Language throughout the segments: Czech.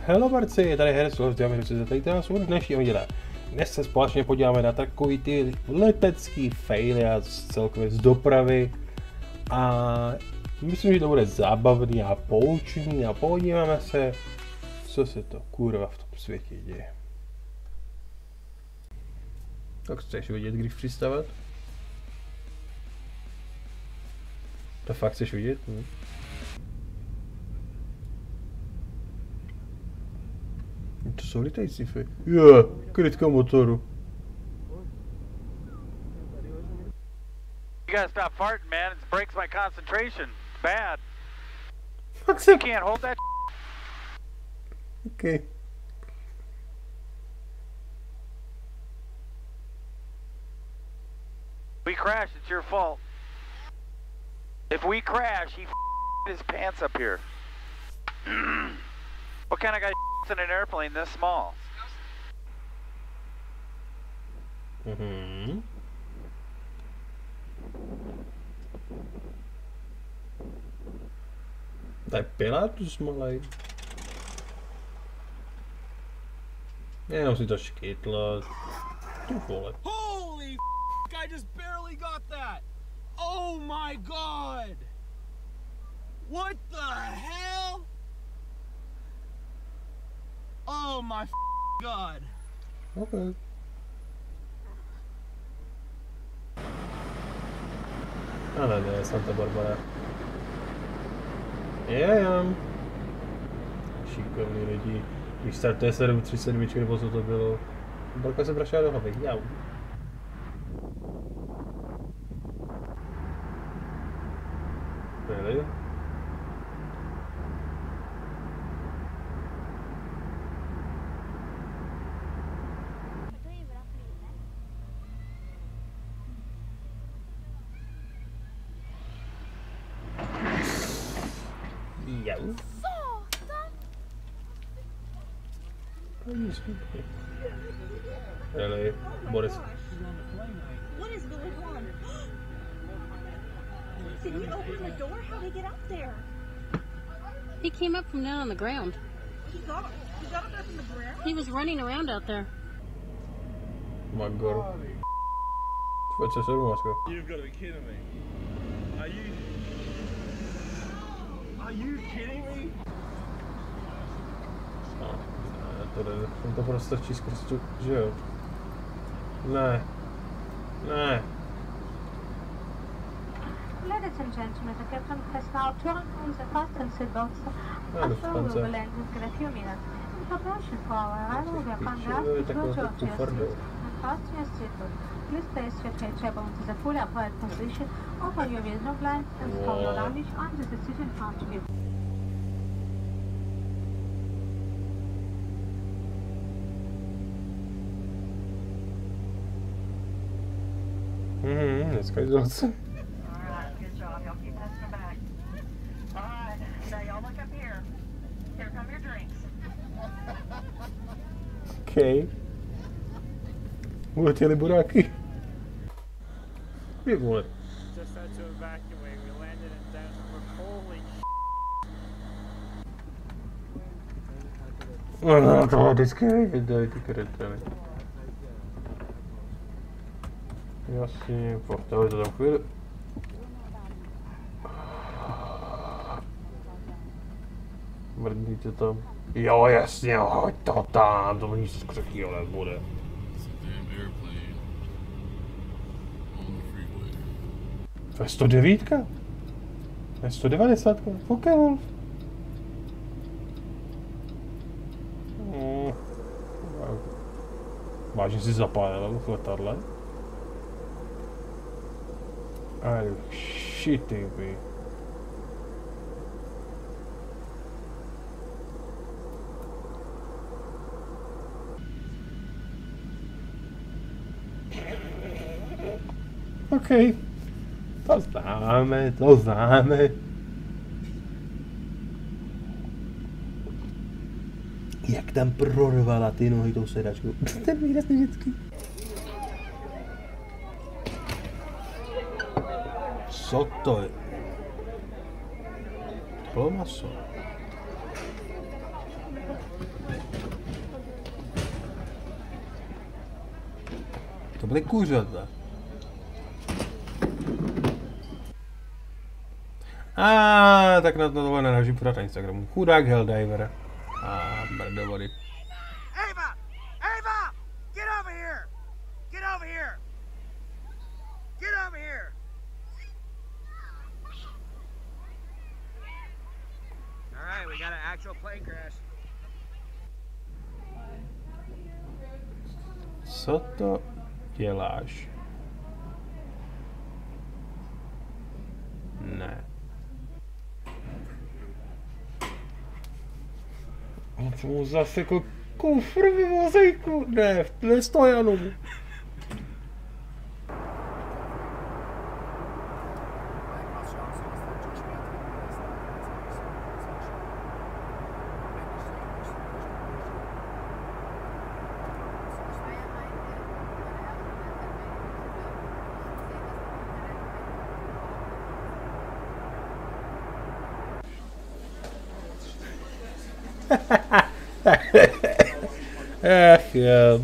Hello Marci, je tady Herz, děláme, že se tady nás u dnešního díle. Dnes se společně podíváme na takový ty letecký faily a celkově z dopravy. A myslím, že to bude zábavný a poučný a podíváme se, co se to kurva v tom světě děje. Tak chceš vidět, když přistávat? To fakt chceš vidět? To jsou litající fej. Krytka motoru. You gotta stop farting, man. It breaks my concentration. It's bad. Fuck se... You can't hold that. Okay. We crash, it's your fault. If we crash, he his pants up here. What kind of guy in an airplane this small? Daj Pilatus malej. Jenom si to škytlo. Ty vole. Holy f***, I just barely got that! Oh my god! What the hell? Oh my god! Okay. Ale ne, Santa Barbara. Jejam. Šikovný lidi. Když startuje 737, nebo co to bylo. Barka se prašila do hlavy. Jau. Really? Jau. Really? Boris. What is going on? Did he open the door? How did he get up there? He came up from down on the ground. He got up there from the ground? He was running around out there. Magor. What's this other one? You've got to be kidding me. Are you kidding me? On to prostě strčí skrz tu, že jo? Ne. Ne. Ladies and gentlemen, the captain has now turned on the fasten seatbelts. No, I'm sure we will land in a few minutes. In preparation for our arrival, we are conducting to Georgia and fasten your seatbelt. Please place your table into the fully upright position, open your window blinds and store your luggage under the seat in front of you. Dneska je zase. Alright, good job. Y'all keep pressing back. Alright, now y'all look up here. Here come your drinks. Okay. Uletěli buráky. Ty vole. Just had to evacuate. We landed in Denver. Holy To vždycky jde, ty kretely. Jasně, postavili to tam chvíli. Mrdníte tam. Jo, jasně, hoď to tam, to není z křehkýho let bude. To je 109? To je 190? Pokémon. Vážně si zapálil v letadle? Are you shitting me? Okay. To známe, to známe. Jak tam prorvala ty nohy tou sedačkou. Ten výraz je vždycky. Co to je? To bylo maso. To byly kuřata. Tak na tohle narážím podat na Instagramu. Chudák Helldiver. Brdo vody. Ava! Ava! Get over here! Get over here! Get over here! Alright, we got an actual plane crash. Co to děláš? Ne. On to mu zasekl kufr v vozejku. Ne, ve stojanu. Ach jo.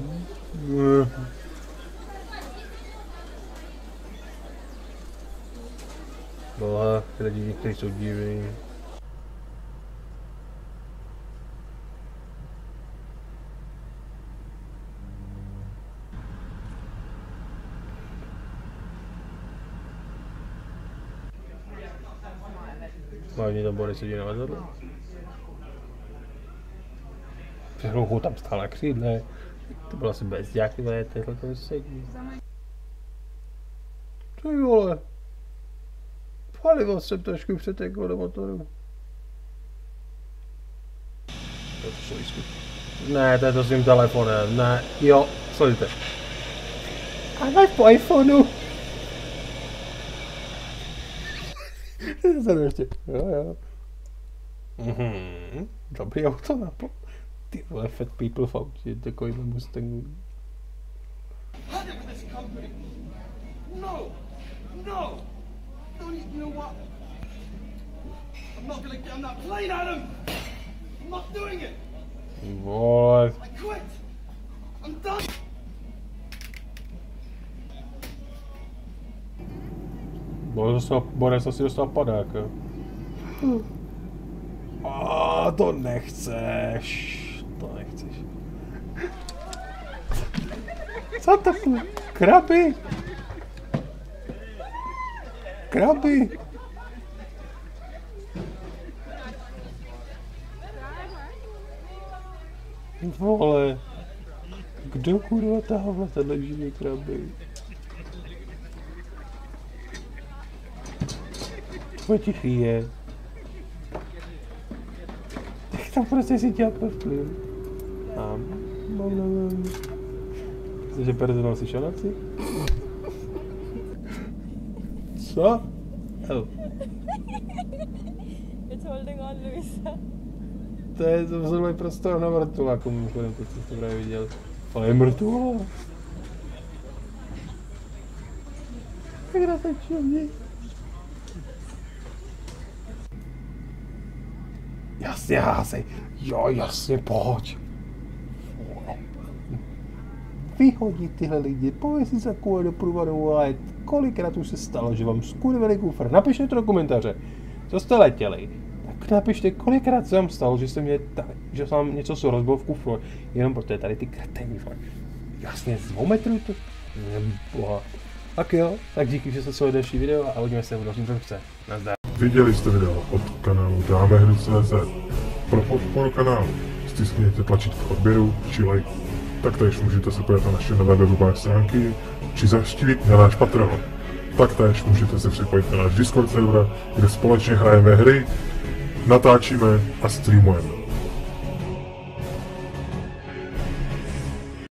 Boha, lidi, kteří jsou diví. Hlavně tam bude sedí na vazadle. Před chvilkou tam stál na křídle. To bylo asi bezďák, tyhle, tenhle ten sedí. Ty vole. Palivo jsem trošku přeteklo do motoru. To šlo výzkum. Ne, to je to s tím telefonem, ne, jo, sledujte. A máš po iPhoneu. Zadu ještě, jo. Dobrý auto na po. Ty vole, fat people v autě, takovýhle Mustangu. No! You know what? I'm not gonna get on that plane, Adam! I'm not doing it! Vole. I quit! I'm done! Borec asi dostal padák, jo. To nechceš. To nechceš. Co to je? Kraby? Kraby? Vole. Kdo kurva tahle tenhle živý kraby? Potichý je. Tak tam prostě si dělat prvky. Mám. Že personál si šalaci? Co? It's holding on, Luisa. To je vzorný prostor na mrtvoláku, mimochodem, to jste právě viděl. Ale je mrtvá. Jak natačil mě? Jasně, házej. Jo, jasně, pojď. Vyhodit tyhle lidi, pověď si za kůle do průvodu, ale kolikrát už se stalo, že vám skurvený kufr. Napište to do komentáře, co jste letěli. Tak napište, kolikrát se vám stalo, že jsem něco se rozbil v kufru, jenom protože tady ty kretení, fakt. Jasně, z 2 metrů to? Boha. Tak jo, tak díky, že jste sledovali další video a uvidíme se v dalším vlogce. Nazdar. Viděli jste video od kanálu Dámehry.cz. Pro podporu kanálu stiskněte tlačítko odběru či like. Taktéž můžete se podívat na naše nové webové stránky či zaštítit na náš Patreon. Taktéž můžete se připojit na náš Discord server, kde společně hrajeme hry, natáčíme a streamujeme.